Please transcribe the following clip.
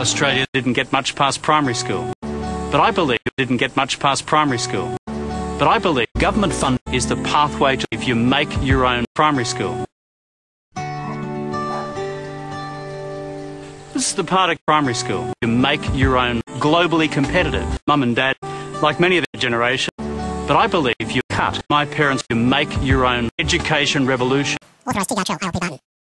Australia didn't get much past primary school. But I believe it didn't get much past primary school. But I believe government funding is the pathway to if you make your own primary school. This is the part of primary school. You make your own globally competitive. Mum and Dad, like many of their generation. But I believe you cut my parents to make your own education revolution. Authorised to outro, ILP button.